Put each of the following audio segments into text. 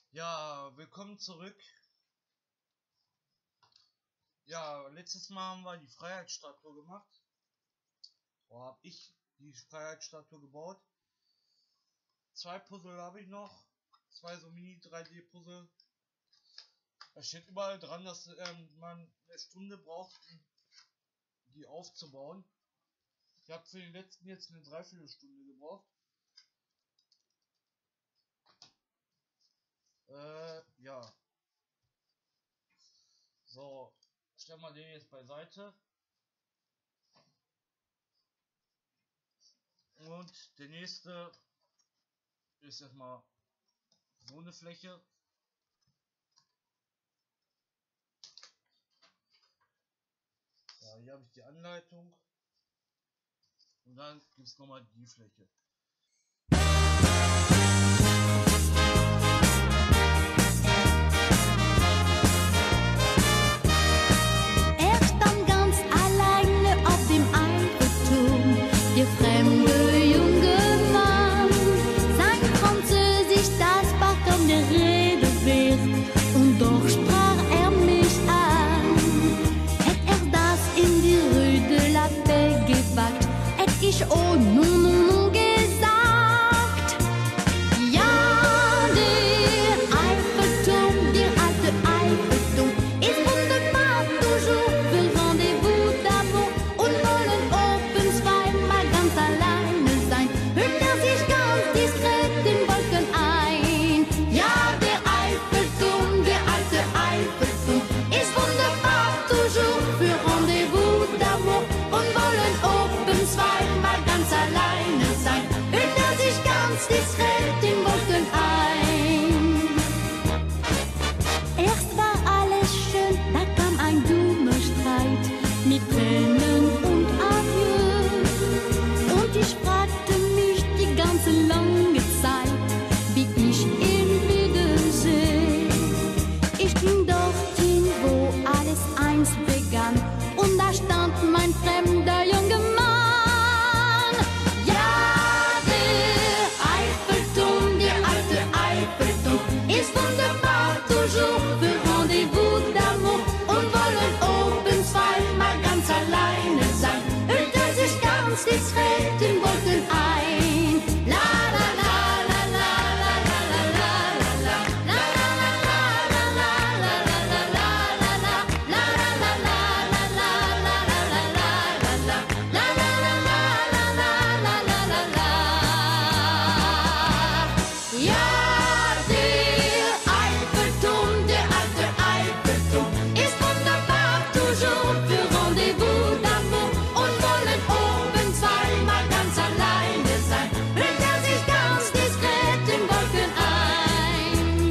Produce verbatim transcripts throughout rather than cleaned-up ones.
Ja, willkommen zurück. Ja, letztes Mal haben wir die Freiheitsstatue gemacht. Oder habe ich die Freiheitsstatue gebaut. Zwei Puzzle habe ich noch. Zwei so Mini drei D Puzzle. Da steht überall dran, dass ähm, man eine Stunde braucht, um die aufzubauen. Ich habe für den letzten jetzt eine Dreiviertelstunde gebraucht. Äh, ja. So, stellen wir den jetzt beiseite. Und der nächste ist erstmal so eine Fläche. Ja, hier habe ich die Anleitung. Und dann gibt es nochmal die Fläche. Er stand ganz alleine auf dem Eiffelturm, der fremde junge Mann. Sein Französisch, das war kaum der Rede wert, und doch sprach er mich an. Hätt er das in die Rue de la Paix gewagt, hätt ich oh non non non gesagt. Ja, der Eiffelturm, der alte Eiffelturm, ist wunderbar toujours für Rendezvous d'amour und wollen oben zweimal ganz alleine sein, hüllt er sich ganz diskret in Wolken ein. Ja, der Eiffelturm, der alte Eiffelturm, ist wunderbar toujours für Rendezvous d'amour und wollen oben zweimal ganz alleine sein, hüllt er sich ganz diskret in Wolken ein. Erst war alles schön, da kam ein dummer Streit mit Tränen und Adieu. Und ich fragte mich die ganze lange Zeit, wie ich ihn wiedersehe. Ich ging dorthin, wo alles einst begann, und da stand mein fremder junger Mann. Ja, der Eiffelturm, der alte Eiffelturm, ist wunderbar toujours für Rendezvous d'amour und wollen oben zweimal ganz alleine sein, hüllt er sich ganz diskret in Wolken ein. La la la la la la la la la la la la la la la ja, der Eiffelturm, der alte Eiffelturm, ist wunderbar toujours für Rendezvous d'amour und wollen oben zweimal ganz alleine sein, hüllt er sich ganz diskret in Wolken ein.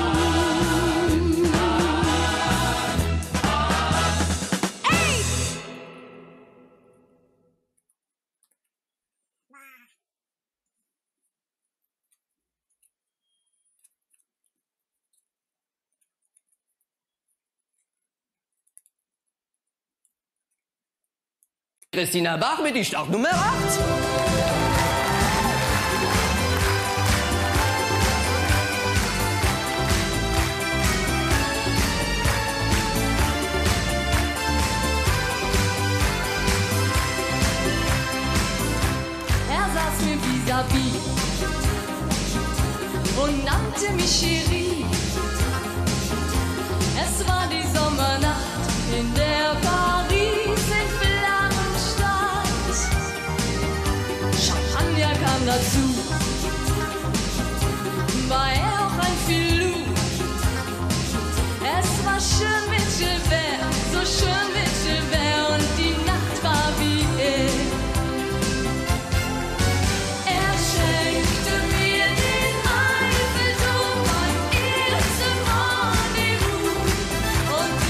Ey! Christina Bach mit die Startnummer acht. Er saß mir vis-à-vis und nannte mich Chérie. Es war die Sommernacht, in der Paris in Flammen stand. Champagner kam dazu, war er auch ein Filou. Es war schön mit Gilbert, so schön mit Gilbert, und die Nacht war wie er. Er schenkte mir den Eiffelturm, mein erstes Rendezvous, und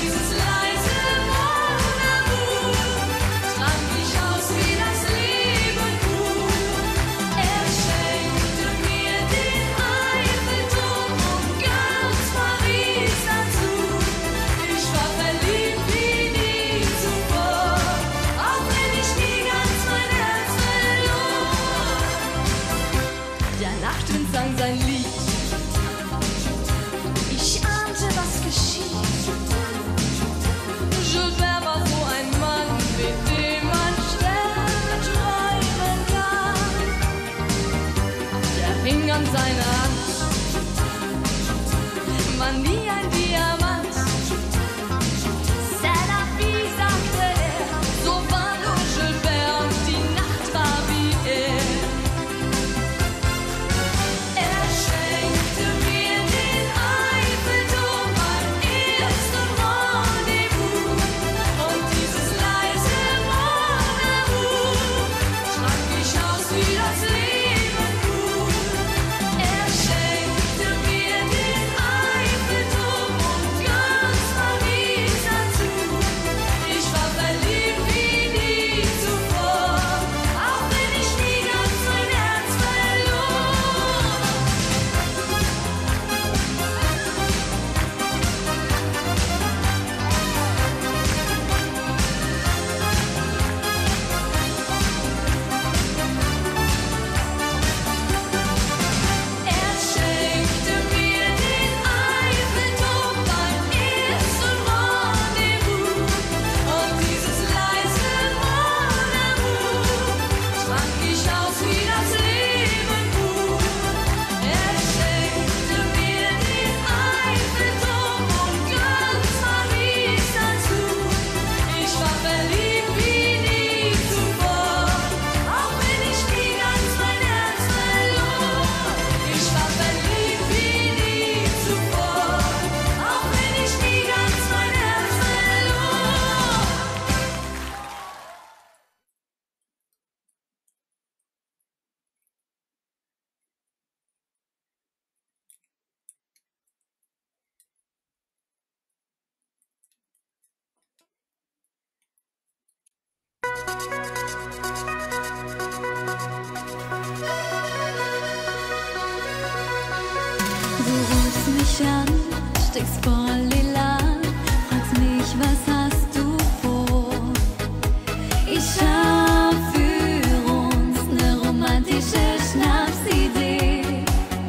Du rufst mich an, steckst voll Elan, fragst mich, was hast du vor? Ich hab für uns ne romantische Schnapsidee.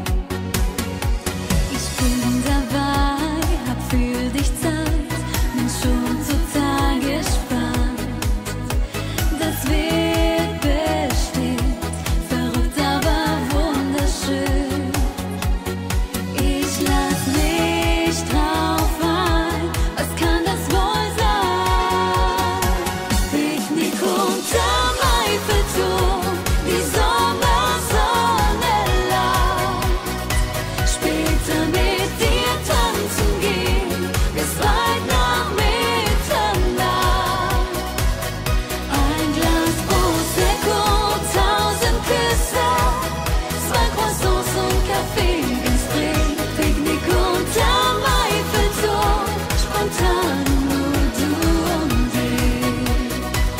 Ich bin dabei, hab für dich Zeit, bin schon total gespannt. Das wird bestimmt verrückt, aber wunderschön. Ich lass mich drauf ein, was kann das wohl sein? Picknick unterm Eiffelturm, die Sommersonne lacht. Später mit dir tanzen gehen, bis weit nach Mitternacht. Ein Glas Prosecco, tausend Küsse, zwei Croissants und Kaffee ins Dreh. Picknick unterm Eiffelturm, spontan nur du und ich.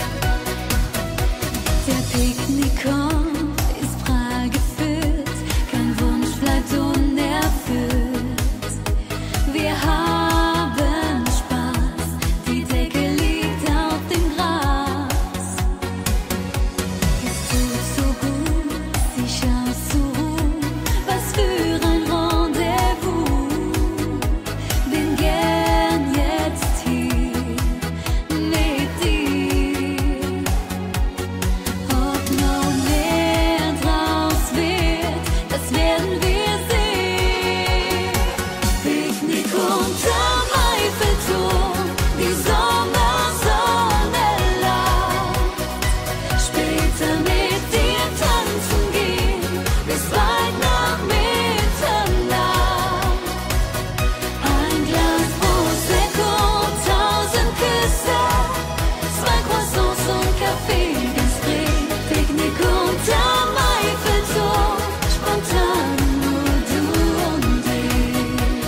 Der Picknickkorb ist prall gefüllt, kein Wunsch bleibt unerfüllt. Wir haben Spaß, die Decke liegt auf dem Gras. Es tut so gut, sich auszuruhen, was für ein Rendezvous. Bin gern jetzt hier mit dir. Ob noch mehr draus wird, das werden wir sehen. Picknick unterm Eiffelturm, die Sommersonne lacht. Später mit dir tanzen gehen, bis weit nach Mitternacht. Ein Glas Prosecco, tausend Küsse, zwei Croissants und Kaffee ins Dreh. Picknick unterm Eiffelturm, spontan nur du und ich.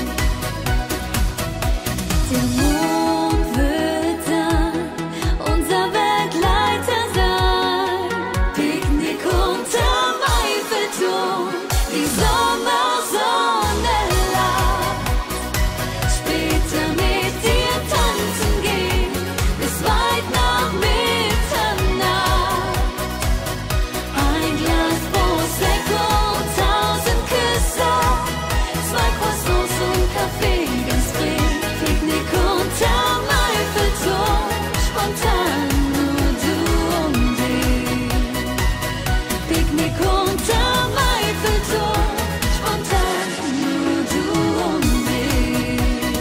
Der Mond wird dann unser Begleiter sein. Picknick unterm Eiffelturm, die Sommersonne lacht. Später mit dir tanzen gehen, bis weit nach Mitternacht. Ein Glas Prosecco, tausend Küsse, zwei Croissants und Kaffee ins Dreh. Picknick unterm Eiffelturm, spontan nur du und ich. Picknick unterm Eiffelturm, spontan nur du und ich.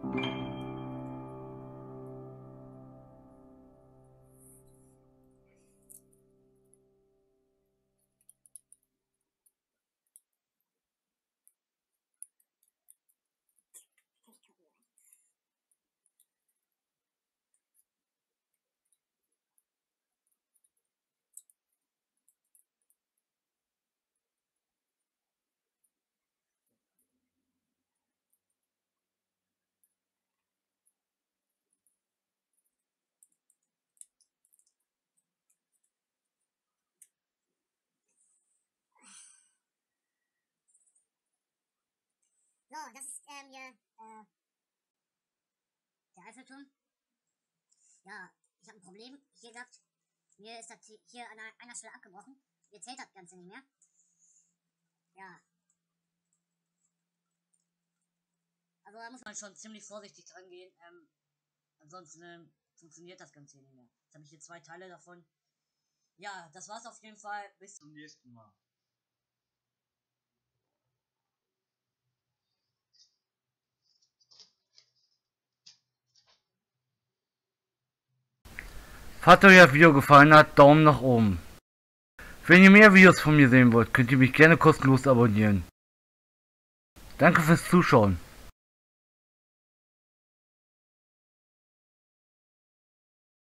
So, das ist ähm, hier äh, der Eiffelturm. Ja, ich habe ein Problem hier gehabt. Mir ist das hier an einer Stelle abgebrochen. Mir zählt das Ganze nicht mehr. Ja. Also da muss man schon ziemlich vorsichtig dran gehen. Ähm, ansonsten ähm, funktioniert das Ganze nicht mehr. Jetzt habe ich hier zwei Teile davon. Ja, das war's auf jeden Fall. Bis zum nächsten Mal. Falls euch das Video gefallen hat, Daumen nach oben. Wenn ihr mehr Videos von mir sehen wollt, könnt ihr mich gerne kostenlos abonnieren. Danke fürs Zuschauen.